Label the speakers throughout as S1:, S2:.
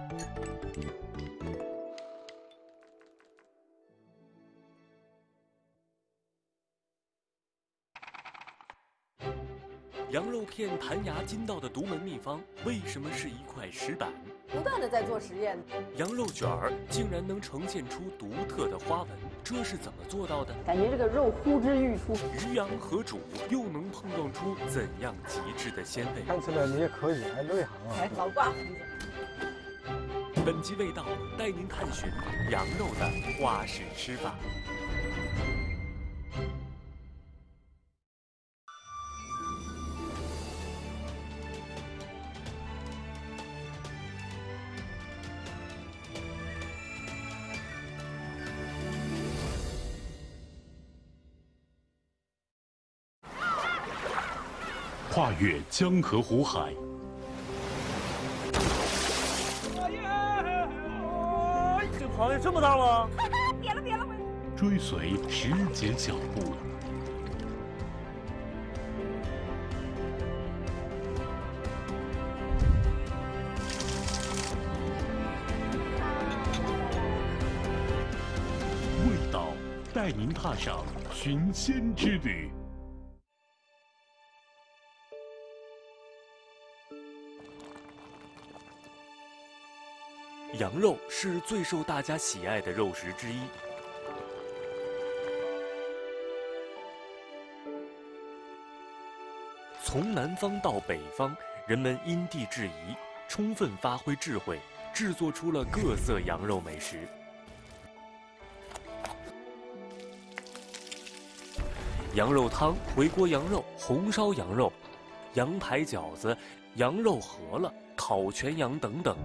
S1: 羊肉片弹牙筋道的独门秘方，为什么是一块石板？
S2: 不断的在做实验。
S1: 羊肉卷儿竟然能呈现出独特的花纹，这是怎么做到的？
S2: 感觉这个肉呼之欲出。
S1: 鱼羊合煮又能碰撞出怎样极致的鲜味？
S3: 看出来你也可以，还内行啊！
S2: 哎，老瓜胡子。
S1: 本集味道带您探寻羊肉的花式吃法。
S4: 跨越江河湖海，
S5: 这螃蟹这么大吗？
S6: 别了，
S4: 追随时节脚步，味道带您踏上寻鲜之旅。
S1: 羊肉是最受大家喜爱的肉食之一。从南方到北方，人们因地制宜，充分发挥智慧，制作出了各色羊肉美食。羊肉汤、回锅羊肉、红烧羊肉、羊排饺子、羊肉饸饹、烤全羊等等。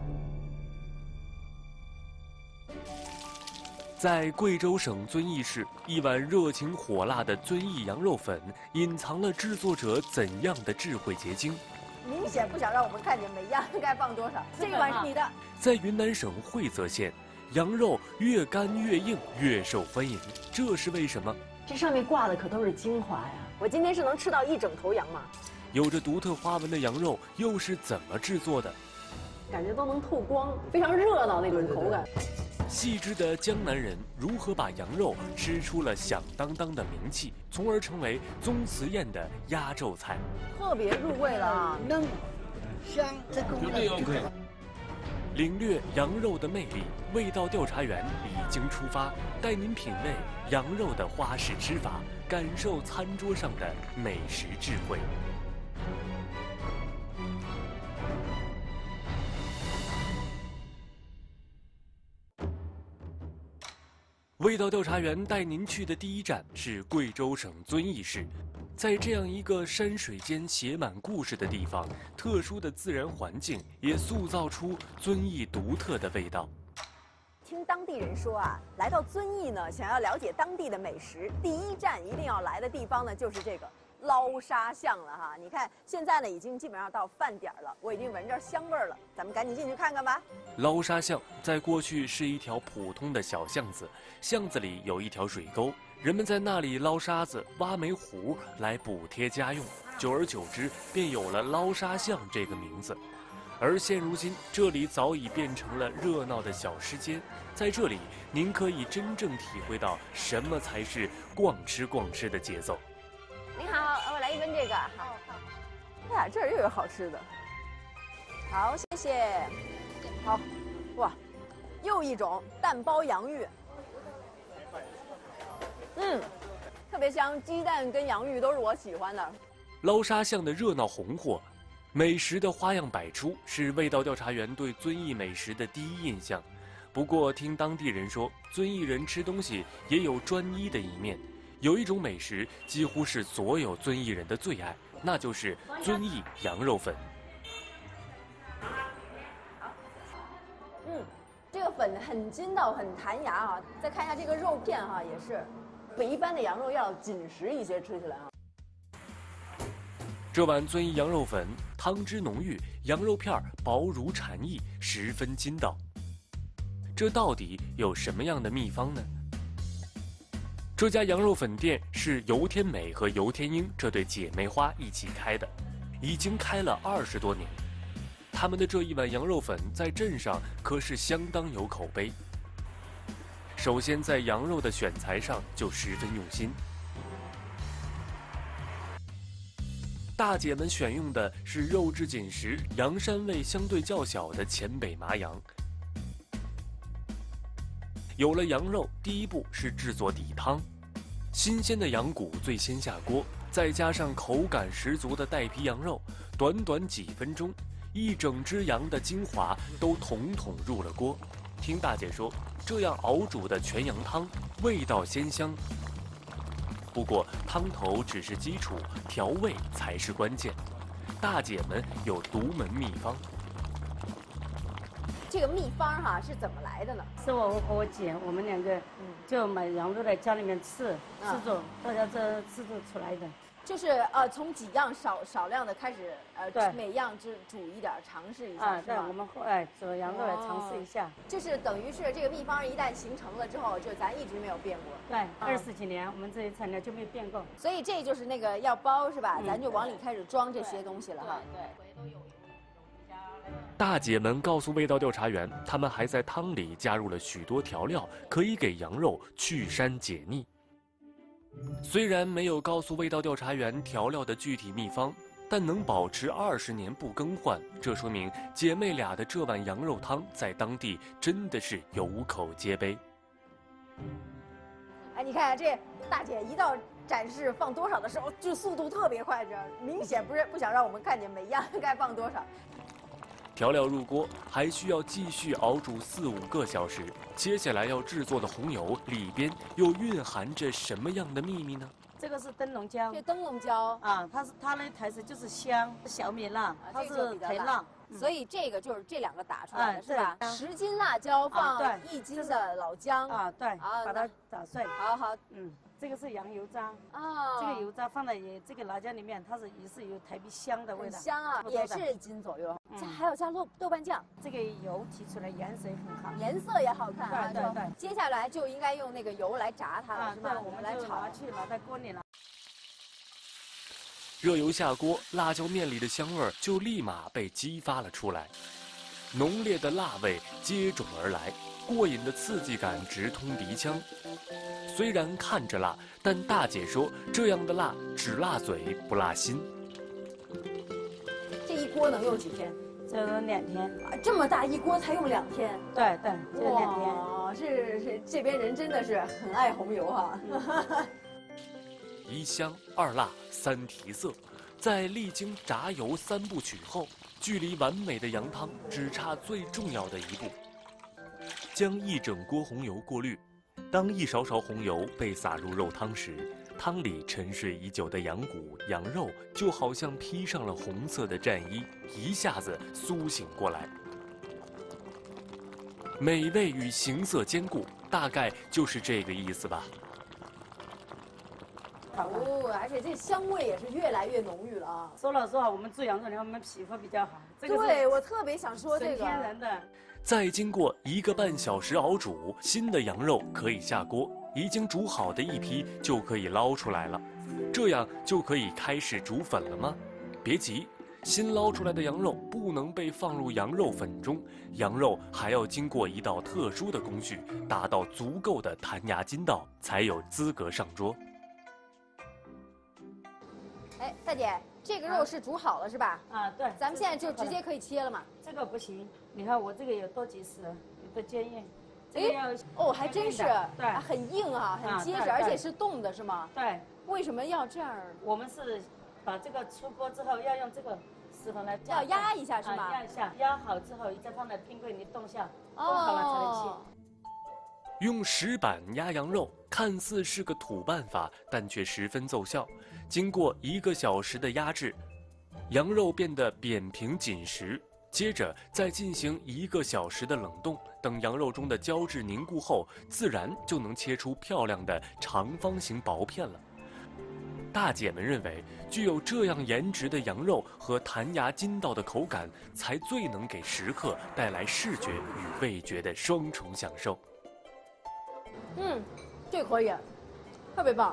S1: 在贵州省遵义市，一碗热情火辣的遵义羊肉粉，隐藏了制作者怎样的智慧结晶？
S2: 明显不想让我们看见每样该放多少。这一碗是你的。
S1: 在云南省会泽县，羊肉越干越硬，越受欢迎，这是为什么？
S2: 这上面挂的可都是精华呀！我今天是能吃到一整头羊吗？
S1: 有着独特花纹的羊肉又是怎么制作的？
S2: 感觉都能透光，非常热闹那种口感。
S1: 细致的江南人如何把羊肉吃出了响当当的名气，从而成为宗祠宴的压轴菜？
S2: 特别入味了，
S7: 嫩、香，这个味道就好。
S1: 领略羊肉的魅力，味道调查员已经出发，带您品味羊肉的花式吃法，感受餐桌上的美食智慧。味道调查员带您去的第一站是贵州省遵义市。在这样一个山水间写满故事的地方，特殊的自然环境也塑造出遵义独特的味道。
S2: 听当地人说啊，来到遵义呢，想要了解当地的美食，第一站一定要来的地方呢，就是这个捞沙巷了哈。你看现在呢，已经基本上到饭点了，我已经闻着香味儿了，咱们赶紧进去看看吧。
S1: 捞沙巷在过去是一条普通的小巷子，巷子里有一条水沟，人们在那里捞沙子、挖煤糊来补贴家用，久而久之便有了捞沙巷这个名字。而现如今，这里早已变成了热闹的小吃街，在这里您可以真正体会到什么才是逛吃的节奏。
S2: 您好，我来一份这个。好。哎呀，这儿又有好吃的。好，谢谢。好，哇，又一种蛋包洋芋。特别香，鸡蛋跟洋芋都是我喜欢的。
S1: 捞沙巷的热闹红火，美食的花样百出，是味道调查员对遵义美食的第一印象。不过，听当地人说，遵义人吃东西也有专一的一面。有一种美食几乎是所有遵义人的最爱，那就是遵义羊肉粉。
S2: 这个粉很筋道，很弹牙啊。再看一下这个肉片哈，也是比一般的羊肉要紧实一些，吃起来啊。
S1: 这碗遵义羊肉粉汤汁浓郁，羊肉片薄如蝉翼，十分筋道。这到底有什么样的秘方呢？这家羊肉粉店是尤天美和尤天英这对姐妹花一起开的，已经开了20多年。 他们的这一碗羊肉粉在镇上可是相当有口碑。首先在羊肉的选材上就十分用心，大姐们选用的是肉质紧实、羊膻味相对较小的黔北麻羊。有了羊肉，第一步是制作底汤。新鲜的羊骨最先下锅，再加上口感十足的带皮羊肉，短短几分钟，一整只羊的精华都统统入了锅。听大姐说，这样熬煮的全羊汤味道鲜香。不过汤头只是基础，调味才是关键。大姐们有独门秘方。
S2: 这个秘方哈是怎么来的呢？
S6: 是我和我姐，我们两个就买羊肉在家里面吃做，大家这制作出来的。
S2: 就是从几样少量的开始，
S6: 对，
S2: 每样煮一点，尝试一下，
S6: 对，我们煮羊肉来尝试一下。
S2: 就是等于是这个秘方一旦形成了之后，就咱一直没有变过。
S6: 对，20几年我们这些材料就没有变过。
S2: 所以这就是那个要包是吧？咱就往里开始装这些东西了哈。对。
S1: 大姐们告诉味道调查员，他们还在汤里加入了许多调料，可以给羊肉去膻解腻。虽然没有告诉味道调查员调料的具体秘方，但能保持20年不更换，这说明姐妹俩的这碗羊肉汤在当地真的是有口皆碑。
S2: 哎，你看这大姐一到展示放多少的时候，就速度特别快，这明显不想让我们看见每样该放多少。
S1: 调料入锅，还需要继续熬煮4、5个小时。接下来要制作的红油里边又蕴含着什么样的秘密呢？
S6: 这个是灯笼椒。
S2: 这灯笼椒
S6: 啊，它那台词就是香，小米辣，它是甜辣。
S2: 所以这个就是这2个打出来的是吧？10斤辣椒放1斤的老姜
S6: 啊，对，把它打碎。
S2: 好，
S6: 这个是羊油渣啊，这个油渣放在这个辣椒里面，它也是有特别香的味道，
S2: 香啊，也是1斤左右。还有加豆瓣酱，
S6: 这个油提出来颜色很好，
S2: 颜色也好看啊。
S6: 对。
S2: 接下来就应该用那个油来炸它了，是吧？
S6: 我们
S2: 来炒，
S6: 拿在锅里了。
S1: 热油下锅，辣椒面里的香味就立马被激发了出来，浓烈的辣味接踵而来，过瘾的刺激感直通鼻腔。虽然看着辣，但大姐说这样的辣只辣嘴不辣心。
S2: 这一锅能用几天？
S6: 这2天。
S2: 这么大一锅才用2天？
S6: 对，这2天。
S2: 哇，是这边人真的是很爱红油哈。
S1: 1香2辣3提色，在历经炸油3部曲后，距离完美的羊汤只差最重要的一步，将一整锅红油过滤。当一勺勺红油被撒入肉汤时，汤里沉睡已久的羊骨、羊肉就好像披上了红色的战衣，一下子苏醒过来。美味与形色兼顾，大概就是这个意思吧。
S2: 哦，而且这香味也是越来越浓郁了啊！
S6: 说老实话，我们做羊肉，我们皮肤比较好。
S2: 对，我特别想说这个
S6: 天然的。
S1: 再经过1个半小时熬煮，新的羊肉可以下锅，已经煮好的一批就可以捞出来了。这样就可以开始煮粉了吗？别急，新捞出来的羊肉不能被放入羊肉粉中，羊肉还要经过一道特殊的工序，达到足够的弹牙筋道，才有资格上桌。
S2: 哎，大姐，这个肉是煮好了是吧？
S6: 啊，对。
S2: 咱们现在就直接可以切了嘛？
S6: 这个不行，你看我这个有多结实，有多坚硬。哎，
S2: 哦，还真是，
S6: 对，
S2: 很硬啊，很结实，而且是冻的，是吗？
S6: 对。
S2: 为什么要这样？
S6: 我们是把这个出锅之后要用这个石头来
S2: 要压一下是吗？
S6: 压一下，压好之后再放在冰柜里冻下，冻好了才能切。
S1: 用石板压羊肉，看似是个土办法，但却十分奏效。经过1个小时的压制，羊肉变得扁平紧实。接着再进行1个小时的冷冻，等羊肉中的胶质凝固后，自然就能切出漂亮的长方形薄片了。大姐们认为，具有这样颜值的羊肉和弹牙筋道的口感，才最能给食客带来视觉与味觉的双重享受。
S2: 这可以，特别棒。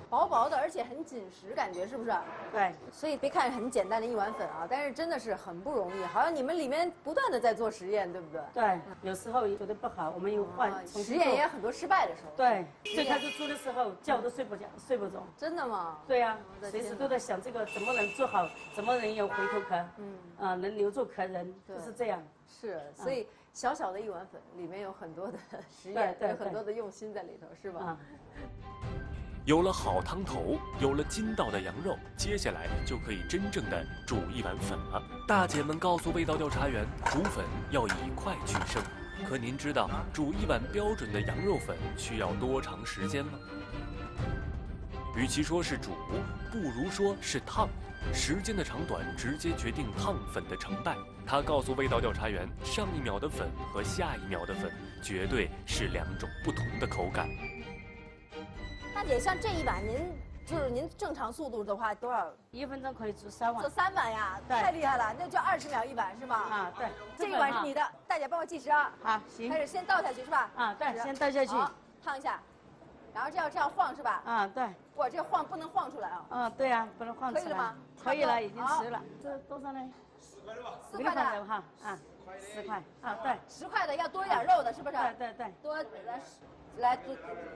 S2: 薄薄的，而且很紧实，感觉是不是？
S6: 对，
S2: 所以别看很简单的一碗粉啊，但是真的是很不容易，好像你们里面不断的在做实验，对不对？
S6: 对，有时候觉得不好，我们又换重新做。
S2: 实验也有很多失败的时候。
S6: 对，最开始做的时候觉都睡不着。
S2: 真的吗？
S6: 对呀，随时都在想这个怎么能做好，怎么能有回头客，能留住客人，就是这样。
S2: 是，所以小小的一碗粉里面有很多的实验，有很多的用心在里头，是吧？
S1: 有了好汤头，有了筋道的羊肉，接下来就可以真正的煮一碗粉了。大姐们告诉味道调查员，煮粉要以快取胜。可您知道煮一碗标准的羊肉粉需要多长时间吗？与其说是煮，不如说是烫。时间的长短直接决定烫粉的成败。他告诉味道调查员，上一秒的粉和下一秒的粉绝对是两种不同的口感。
S2: 大姐，像这一碗您正常速度的话多少
S6: ？1分钟可以煮3碗。
S2: 做3碗呀，太厉害了，那就20秒一碗是吧？
S6: 对。
S2: 这一碗是你的，大姐帮我计时啊。
S6: 好，行。
S2: 开始先倒下去是吧？
S6: 对，先倒下去。
S2: 烫一下，然后这样晃是吧？对。哇，这晃不能晃出来啊。
S6: 对啊，不能晃出来。
S2: 可以了吗？
S6: 可以了，已经10了。这多少呢？4块的吧。4块的哈，10块。对。
S2: 10块的要多一点肉的，是不是？
S6: 对。
S2: 多来多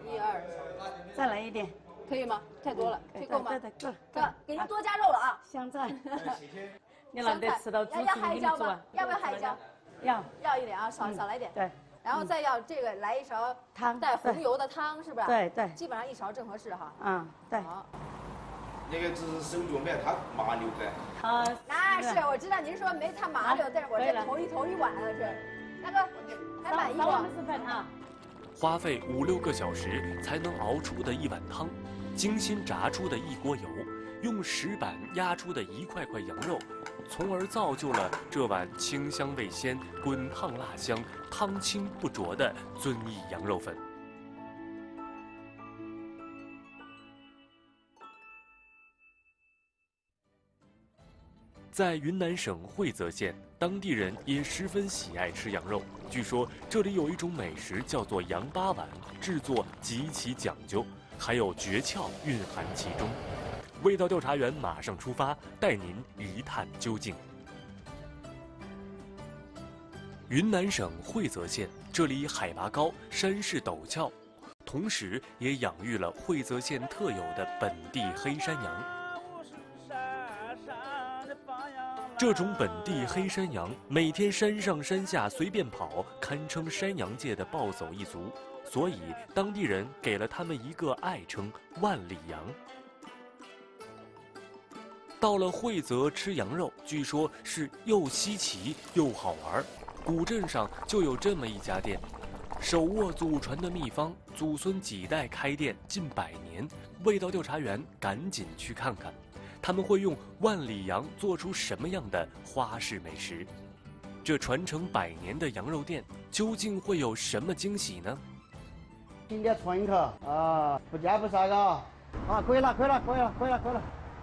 S2: 1、2，
S6: 再来一点。
S2: 可以吗？太多了，这够吗？
S6: 对，够了。
S2: 给您多加肉了啊！
S6: 香菜，你懒得吃到猪
S2: 要海椒吗？要不要海椒？要一点啊，少来点。
S6: 对。
S2: 然后再要这个来一勺
S6: 汤，
S2: 带红油的汤，是不是？
S6: 对。
S2: 基本上1勺正合适哈。
S6: 对。
S2: 好。
S8: 那个只是手脚没烫麻溜的。
S2: 那是我知道您说没烫麻溜，但是我这头一碗了是。大哥，还满意吗
S6: ？3碗啊。
S1: 花费5、6个小时才能熬出的一碗汤，精心炸出的一锅油，用石板压出的一块块羊肉，从而造就了这碗清香味鲜、滚烫辣香、汤清不浊的遵义羊肉粉。在云南省惠泽县，当地人也十分喜爱吃羊肉。据说这里有一种美食叫做羊八碗，制作极其讲究，还有诀窍蕴含其中。味道调查员马上出发，带您一探究竟。云南省惠泽县，这里海拔高，山势陡峭，同时也养育了惠泽县特有的本地黑山羊。这种本地黑山羊每天山上山下随便跑，堪称山羊界的暴走一族，所以当地人给了他们一个爱称“万里羊”。到了惠泽吃羊肉，据说是又稀奇又好玩。古镇上就有这么一家店，手握祖传的秘方，祖孙几代开店近100年。味道调查员赶紧去看看。他们会用万里羊做出什么样的花式美食？这传承100年的羊肉店究竟会有什么惊喜呢？
S7: 今天尝一口啊，不加不啥个可以了。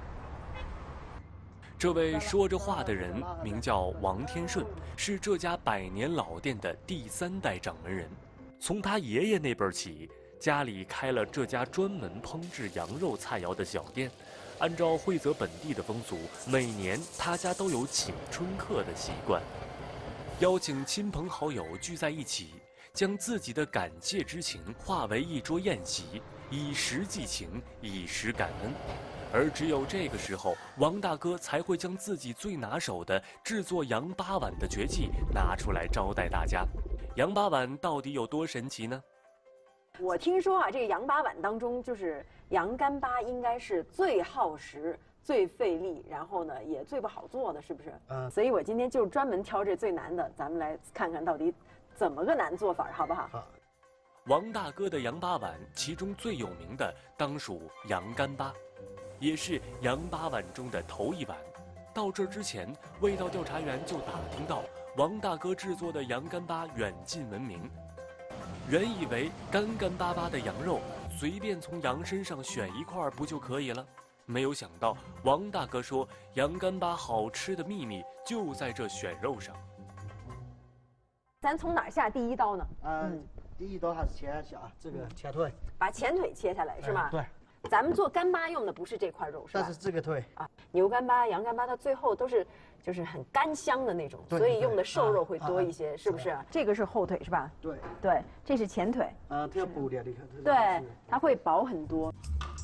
S1: 这位说着话的人名叫王天顺，是这家100年老店的第3代掌门人。从他爷爷那辈起，家里开了这家专门烹制羊肉菜肴的小店。按照惠泽本地的风俗，每年他家都有请春客的习惯，邀请亲朋好友聚在一起，将自己的感谢之情化为一桌宴席，以食祭情，以食感恩。而只有这个时候，王大哥才会将自己最拿手的制作羊八碗的绝技拿出来招待大家。羊八碗到底有多神奇呢？
S2: 我听说这个羊八碗当中，就是羊干巴应该是最耗时、最费力，然后呢也最不好做的，是不是？所以我今天就专门挑这最难的，咱们来看看到底怎么个难做法，好不好？
S7: 好。
S1: 王大哥的羊八碗，其中最有名的当属羊干巴，也是羊八碗中的头一碗。到这之前，味道调查员就打听到，王大哥制作的羊干巴远近闻名。原以为干巴巴的羊肉随便从羊身上选一块不就可以了，没有想到王大哥说羊干巴好吃的秘密就在这选肉上。
S2: 咱从哪儿下第一刀呢？
S7: 第一刀还是切下这个前腿，
S2: 把前腿切下来是吗？
S7: 对。
S2: 咱们做干巴用的不是这块肉，是吧？
S7: 但是这个腿
S2: 啊，牛干巴、羊干巴，它最后都是就是很干香的那种，所以用的瘦肉会多一些，是不是？这个是后腿是吧？
S7: 对
S2: 对，这是前腿。
S7: 它要补点，你看。
S2: 对，它会薄很多。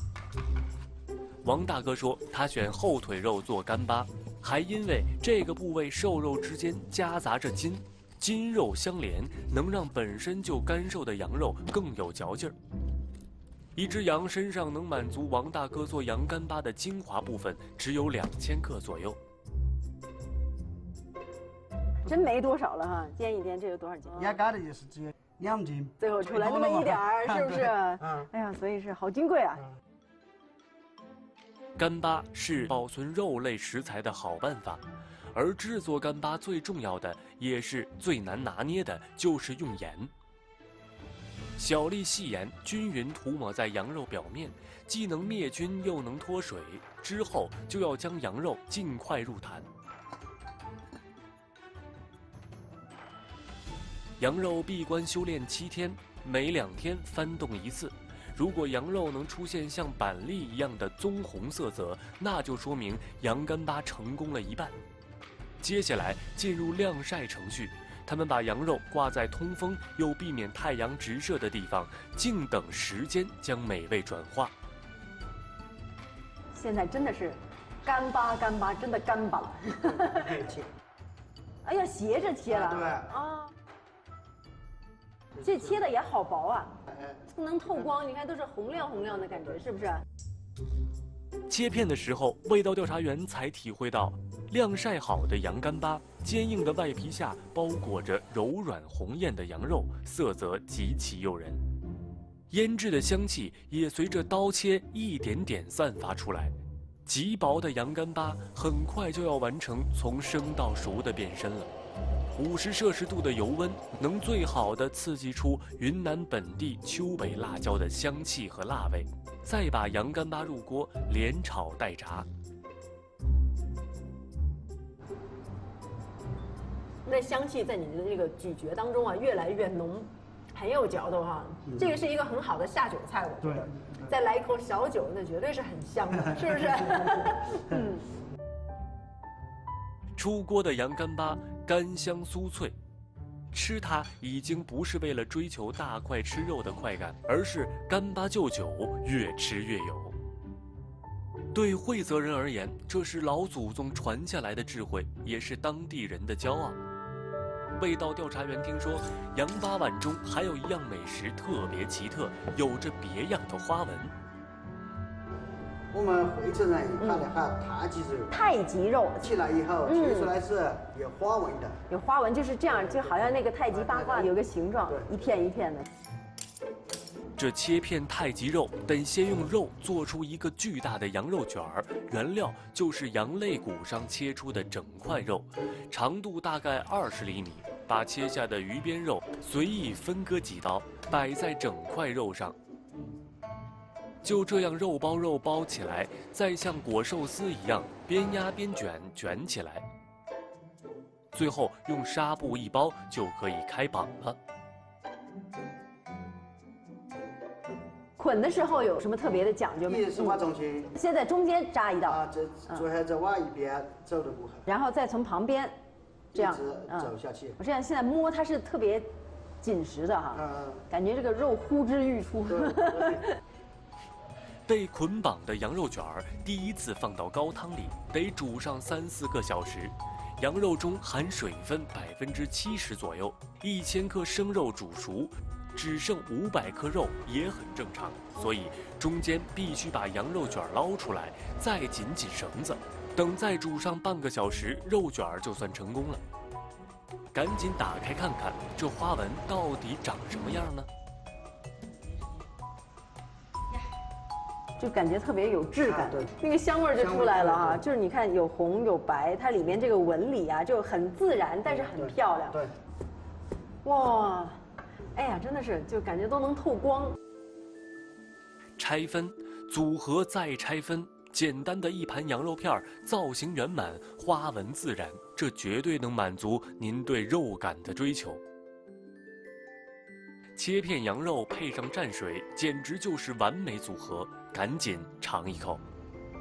S1: 王大哥说，他选后腿肉做干巴，还因为这个部位瘦肉之间夹杂着筋，筋肉相连，能让本身就干瘦的羊肉更有嚼劲儿。一只羊身上能满足王大哥做羊干巴的精华部分只有2000克左右。
S2: 真没多少了哈，掂一掂这个多少斤？
S7: 压干的也是只有2斤，
S2: 最后出来那么一点儿，是不是？哎呀，所以是好金贵啊。
S1: 干巴是保存肉类食材的好办法，而制作干巴最重要的也是最难拿捏的，就是用盐。小粒细盐均匀涂抹在羊肉表面，既能灭菌又能脱水。之后就要将羊肉尽快入坛。羊肉闭关修炼7天，每2天翻动1次。如果羊肉能出现像板栗一样的棕红色泽，那就说明羊干巴成功了一半。接下来进入晾晒程序，他们把羊肉挂在通风又避免太阳直射的地方，静等时间将美味转化。
S2: 现在真的是干巴，真的干巴了。哎呀，斜着切了。
S7: 对
S2: 啊。这切的也好薄啊，能透光，你看都是红亮的感觉，是不是？
S1: 切片的时候，味道调查员才体会到，晾晒好的羊干巴，坚硬的外皮下包裹着柔软红艳的羊肉，色泽极其诱人。腌制的香气也随着刀切一点点散发出来。极薄的羊干巴很快就要完成从生到熟的变身了。50摄氏度的油温能最好的刺激出云南本地秋北辣椒的香气和辣味，再把羊干巴入锅连炒带炸。
S2: 那香气在你的这个咀嚼当中啊，越来越浓，很有嚼头哈。这个是一个很好的下酒菜，我觉得。再来一口小酒，那绝对是很香的，是不是？嗯。
S1: 出锅的羊干巴干香酥脆，吃它已经不是为了追求大块吃肉的快感，而是干巴就酒，越吃越有。对惠泽人而言，这是老祖宗传下来的智慧，也是当地人的骄傲。味道调查员听说，羊八碗中还有一样美食特别奇特，有着别样的花纹。
S7: 我们惠州人把那喊太极肉。
S2: 太极肉
S7: 起来以后切出来是有花纹的。
S2: 有花纹就是这样，就好像那个太极八卦有个形状，一片一片的。
S1: 这切片太极肉，得先用肉做出一个巨大的羊肉卷儿，原料就是羊肋骨上切出的整块肉，长度大概20厘米。把切下的鱼边肉随意分割几刀，摆在整块肉上。就这样肉包起来，再像裹寿司一样边压边卷起来。最后用纱布一包就可以开绑了。
S2: 捆的时候有什么特别的讲究吗？
S7: 也是往中间，
S2: 先在中间扎一道，
S7: 啊，最后再往一边走的步，
S2: 然后再从旁边这样
S7: 走下去。
S2: 我这样现在摸它是特别紧实的哈，感觉这个肉呼之欲出。
S1: 被捆绑的羊肉卷儿第一次放到高汤里，得煮上3、4个小时。羊肉中含水分70%左右，1000克生肉煮熟，只剩500克肉也很正常。所以中间必须把羊肉卷捞出来，再紧绳子，等再煮上半个小时，肉卷就算成功了。赶紧打开看看，这花纹到底长什么样呢？
S2: 就感觉特别有质感，那个香味就出来了哈。就是你看有红有白，它里面这个纹理啊就很自然，但是很漂亮。
S7: 对。
S2: 哇，哎呀，真的是就感觉都能透光。
S1: 拆分，组合再拆分，简单的一盘羊肉片，造型圆满，花纹自然，这绝对能满足您对肉感的追求。切片羊肉配上蘸水，简直就是完美组合。 赶紧尝一口。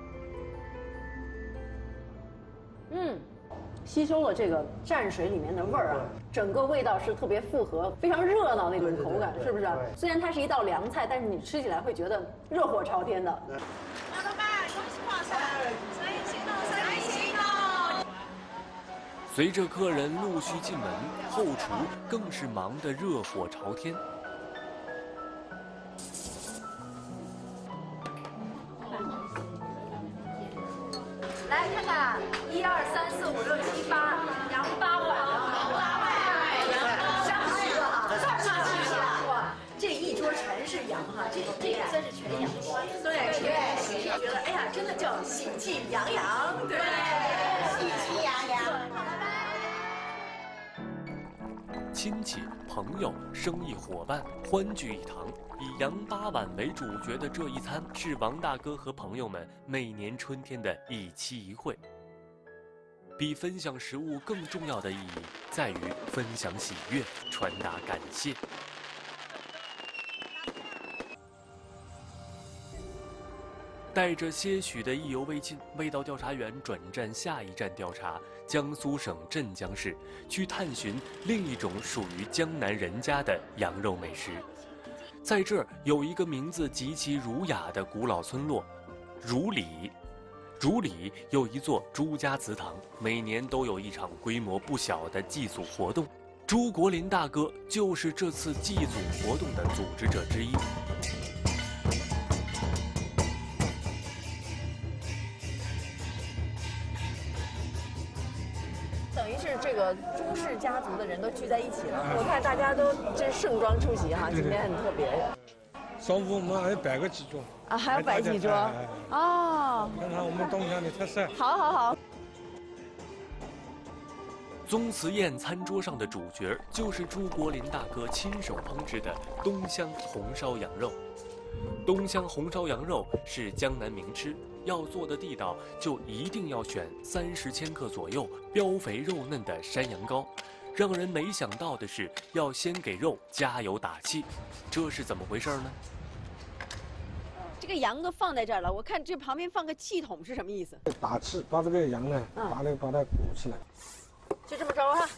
S2: 吸收了这个蘸水里面的味儿啊，整个味道是特别复合，非常热闹那种口感，是不是？虽然它是一道凉菜，但是你吃起来会觉得热火朝天的。
S9: 老板，恭喜发财，生意兴隆，生意兴隆。
S1: 随着客人陆续进门，后厨更是忙得热火朝天。
S2: 来看看，1、2、3、4、5、6、7、8，羊8碗上去了，上去了！哇，这一桌全是羊哈，这也算是全羊。对，觉得哎呀，真的叫喜气洋洋，对，喜气洋洋。
S1: 亲戚、朋友、生意伙伴欢聚一堂，以羊8碗为主角的这一餐，是王大哥和朋友们每年春天的一期一会。比分享食物更重要的意义，在于分享喜悦，传达感谢。带着些许的意犹未尽，味道调查员转战下一站调查江苏省镇江市，去探寻另一种属于江南人家的羊肉美食。在这儿有一个名字极其儒雅的古老村落——如里。如里有一座朱家祠堂，每年都有一场规模不小的祭祖活动。朱国林大哥就是这次祭祖活动的组织者之一。
S2: 等于是这个朱氏家族的人都聚在一起了。我看大家都真盛装出席哈，今天很特别。
S3: 上午我们还要摆个几桌
S2: 啊，还要摆几桌哦，
S3: 看看我们东乡的特色。
S2: 好好好。
S1: 宗祠宴餐桌上的主角就是朱国林大哥亲手烹制的东乡红烧羊肉。东乡红烧羊肉是江南名吃，要做的地道，就一定要选30千克左右、膘肥肉嫩的山羊羔。让人没想到的是，要先给肉加油打气，这是怎么回事呢？
S2: 这个羊都放在这儿了，我看这旁边放个气筒是什么意思？
S3: 打气，把这个羊呢，把它鼓起来。
S2: 就这么着哈。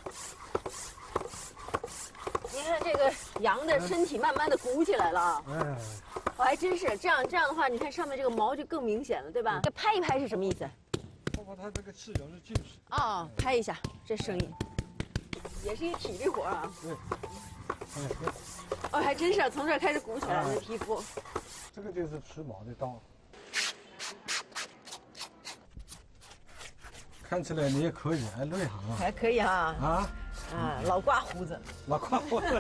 S2: 你看这个羊的身体慢慢的鼓起来了啊。我还真是这样的话，你看上面这个毛就更明显了，对吧？这拍一拍是什么意思？
S3: 把它这个气流是进去。
S2: 哦，拍一下，这声音，也是一体力活啊。
S3: 对。
S2: 哦，还真是从这儿开始鼓起来的皮肤。
S3: 这个就是除毛的刀。看起来你也可以，还内行啊。
S2: 还可以哈。老刮胡子。
S3: 老刮胡子。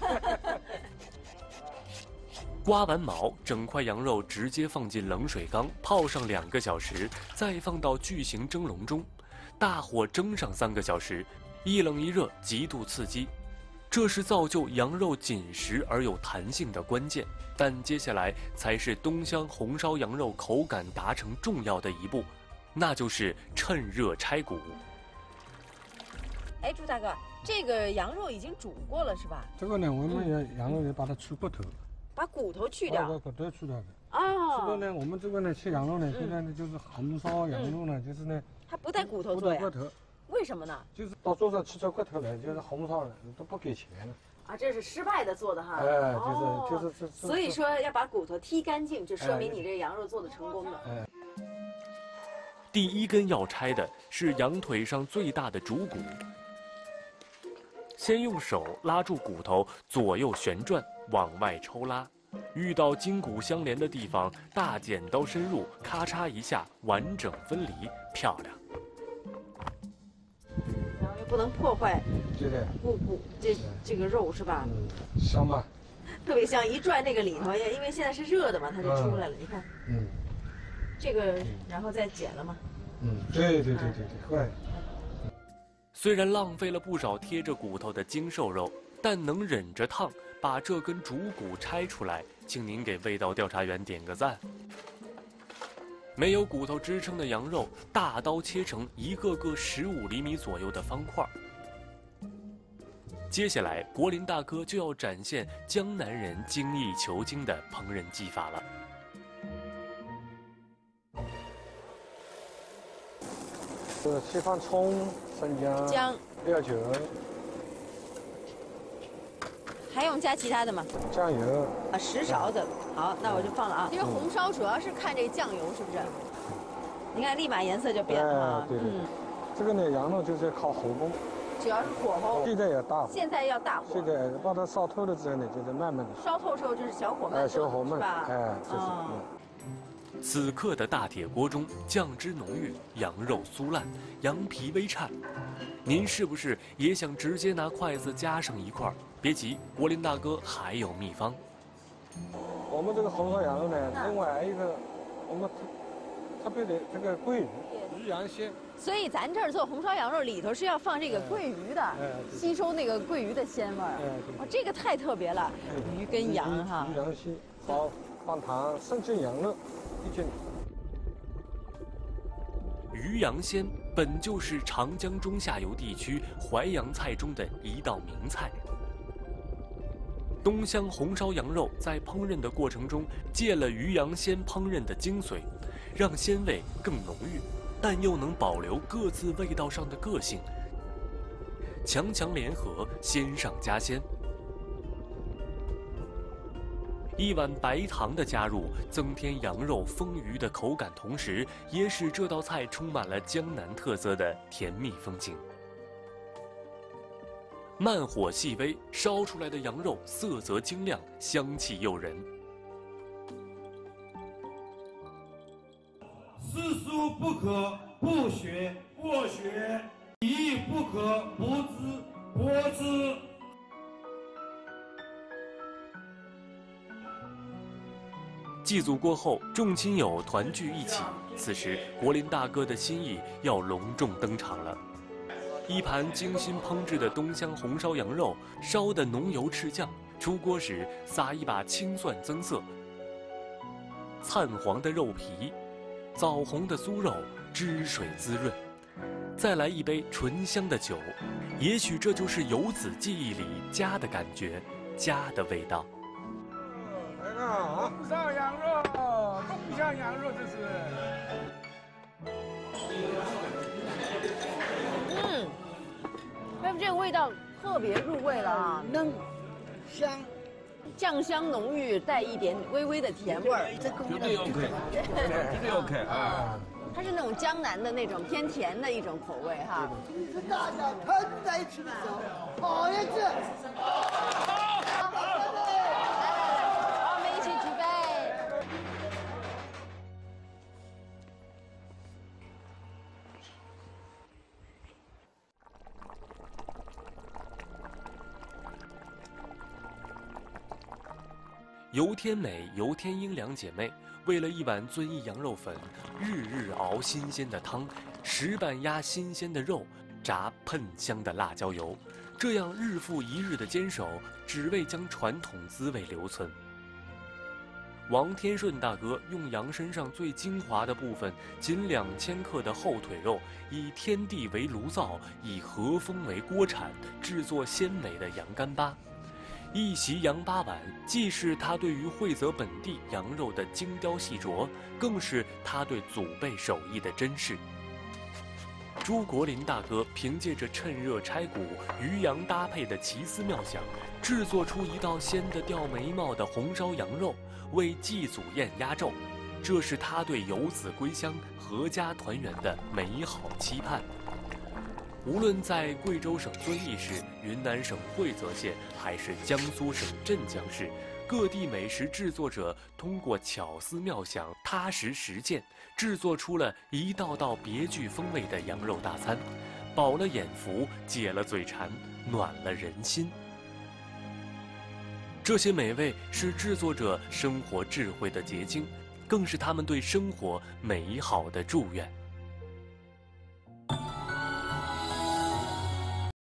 S1: 刮完毛，整块羊肉直接放进冷水缸泡上2个小时，再放到巨型蒸笼中，大火蒸上3个小时，一冷一热，极度刺激。这是造就羊肉紧实而有弹性的关键，但接下来才是东乡红烧羊肉口感达成重要的一步，那就是趁热拆骨。
S2: 哎，朱大哥，这个羊肉已经煮过了是吧？
S3: 这个呢，我们羊肉也把它去骨头，
S2: 把骨头去掉。
S3: 把骨头去掉的。
S2: 哦。
S3: 这个呢，我们这个呢，切羊肉呢，现在呢就是红烧羊肉呢，就是呢，
S2: 它不带骨头做呀？
S3: 不带骨头。
S2: 为什么呢？
S3: 就是到桌上吃这骨头来，就是红烧的，都不给钱了。
S2: 啊，这是失败的做的哈。
S3: 哎，就是。
S2: 所以说要把骨头剔干净，就说明你这羊肉做的成功了。
S3: 哎。
S1: 第一根要拆的是羊腿上最大的主骨。先用手拉住骨头，左右旋转，往外抽拉，遇到筋骨相连的地方，大剪刀深入，咔嚓一下，完整分离，漂亮。
S2: 然后又不能破坏，
S3: 对的，
S2: 骨这个肉是吧？
S3: 香吧？
S2: 特别香，一转那个里头，因为现在是热的嘛，它就出来了。你看，这个然后再剪了嘛。
S3: 对，会。
S1: 虽然浪费了不少贴着骨头的精瘦肉，但能忍着烫把这根主骨拆出来，请您给味道调查员点个赞。没有骨头支撑的羊肉，大刀切成一个个15厘米左右的方块。接下来，国林大哥就要展现江南人精益求精的烹饪技法了。
S3: 切放葱、生姜、
S2: 姜、
S3: 料酒、
S2: 还用加其他的吗？
S3: 酱油
S2: 啊，10勺子。好，那我就放了啊。这个红烧主要是看这酱油是不是？你看，立马颜色就变了哈。
S3: 对。这个呢，羊肉就是靠火功，
S2: 主要是火候。
S3: 现在要大火。
S2: 现在要大火。
S3: 现在把它烧透了之后呢，就是慢慢的。
S2: 烧透之后就是小火慢
S3: 小火慢，
S2: 是吧？
S3: 这是。
S1: 此刻的大铁锅中，酱汁浓郁，羊肉酥烂，羊皮微颤。您是不是也想直接拿筷子夹上一块？别急，国林大哥还有秘方。
S3: 我们这个红烧羊肉呢，另外还有一个我们特别的这个桂鱼，鱼羊鲜。
S2: 所以咱这儿做红烧羊肉里头是要放这个桂鱼的，吸收那个桂鱼的鲜味儿。哇，这个太特别了，鱼跟羊哈。
S3: 鱼羊鲜，放糖，生煎羊肉1斤。
S1: 鱼羊鲜本就是长江中下游地区淮扬菜中的一道名菜。东乡红烧羊肉在烹饪的过程中借了鱼羊鲜烹饪的精髓，让鲜味更浓郁，但又能保留各自味道上的个性，强强联合，鲜上加鲜。一碗白糖的加入，增添羊肉丰腴的口感，同时也使这道菜充满了江南特色的甜蜜风情。慢火细煨，烧出来的羊肉色泽晶亮，香气诱人。
S10: 诗书不可不学，礼义不可不知。
S1: 祭祖过后，众亲友团聚一起，此时国林大哥的心意要隆重登场了。一盘精心烹制的东乡红烧羊肉，烧得浓油赤酱，出锅时撒一把青蒜增色，灿黄的肉皮，枣红的酥肉，汁水滋润，再来一杯醇香的酒，也许这就是游子记忆里家的感觉，家的味道。
S3: 红烧羊肉，东乡羊肉这是。
S2: 外面这个味道特别入味了啊，
S7: 嫩、香，
S2: 酱香浓郁，带一点微微的甜味儿。
S8: 绝对 OK， 绝对 OK 啊！
S2: 它是那种江南的那种偏甜的一种口味哈。
S7: 是大家团在一起的时候，好日子。
S2: 我们一起举杯。
S1: 尤天美、尤天英两姐妹为了一碗遵义羊肉粉，日日熬新鲜的汤，石板压新鲜的肉，炸喷香的辣椒油，这样日复一日的坚守，只为将传统滋味留存。王天顺大哥用羊身上最精华的部分，仅2000克的后腿肉，以天地为炉灶，以和风为锅铲，制作鲜美的羊干巴。一席羊八碗，既是他对于惠泽本地羊肉的精雕细琢，更是他对祖辈手艺的珍视。朱国林大哥凭借着趁热拆骨、鱼羊搭配的奇思妙想，制作出一道鲜得掉眉毛的红烧羊肉，为祭祖宴压轴。这是他对游子归乡、阖家团圆的美好期盼。无论在贵州省遵义市、云南省惠泽县，还是江苏省镇江市，各地美食制作者通过巧思妙想、踏实实践，制作出了一道道别具风味的羊肉大餐，饱了眼福，解了嘴馋，暖了人心。这些美味是制作者生活智慧的结晶，更是他们对生活美好的祝愿。